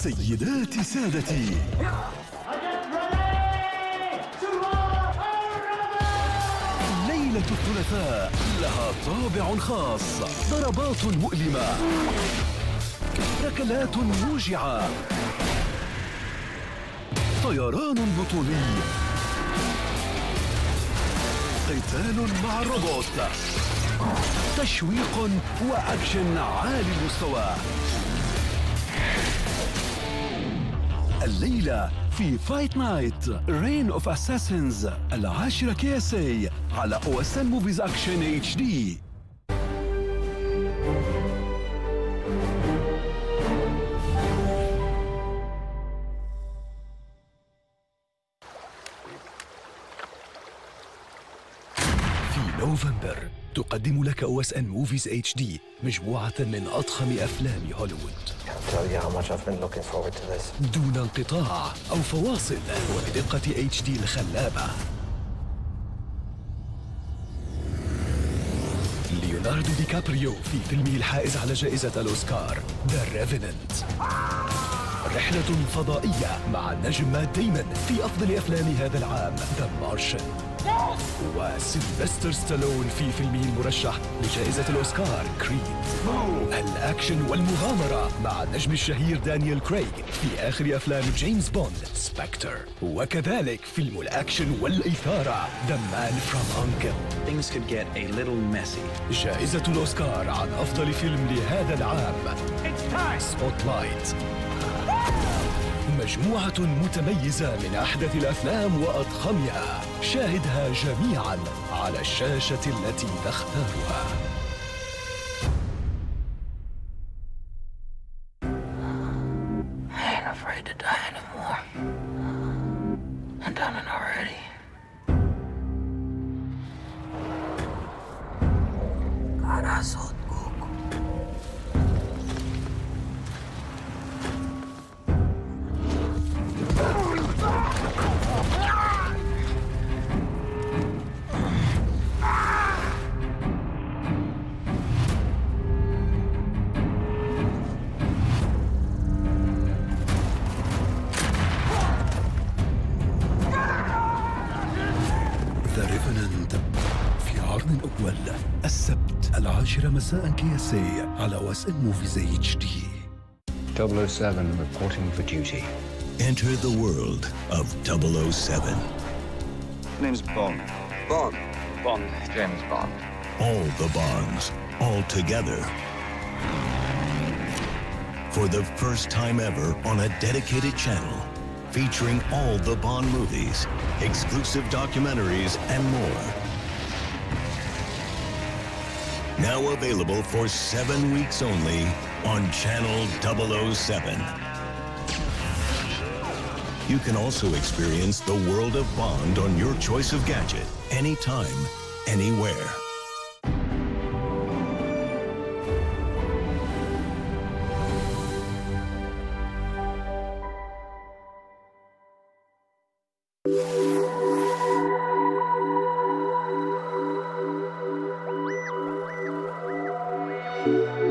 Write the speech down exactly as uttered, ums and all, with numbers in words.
سيداتي سادتي، ليلة الثلاثاء لها طابع خاص، ضربات مؤلمة، ركلات موجعة، طيران بطولي، قتال مع الروبوت، تشويق وأكشن عالي المستوى. الليلة في فايت نايت رين اوف اساسنز العاشرة كي اس اي على او اس ان موفيز اكشن اتش دي. في نوفمبر تقدم لك او اس ان موفيز اتش دي مجموعة من اضخم افلام هوليوود دون انقطاع او فواصل وبدقة اتش دي الخلابة. ليوناردو دي كابريو في فيلمه الحائز على جائزة الأوسكار ذا ريفيننت. رحلة فضائية مع النجم مات ديمون في أفضل أفلام هذا العام ذا مارشن. وسيلفستر ستالون في فيلمه المرشح لجائزة الأوسكار كريد. الأكشن والمغامرة مع النجم الشهير دانيال كريغ في آخر أفلام جيمس بوند سبكتر. وكذلك فيلم الأكشن والإثارة The Man from Uncle. Things could get a little messy. جائزة الأوسكار عن أفضل فيلم لهذا العام سبوت لايت. مجموعة متميزة من أحدث الأفلام وأضخمها، شاهدها جميعاً على الشاشة التي تختارها. I ain't afraid to die anymore. I've done it already. God, I saw it. ذا ريفننت في عرض أول السبت العاشرة مساء كي اس اي على او اس ان موفيز اتش دي. double oh seven reporting for duty. Enter the world of double oh seven. Name's Bond. Bond. Bond. James Bond. All the Bonds, all together. For the first time ever on a dedicated channel, featuring all the Bond movies, exclusive documentaries, and more. Now available for seven weeks only on Channel double oh seven. You can also experience the world of Bond on your choice of gadget, anytime, anywhere. Thank you.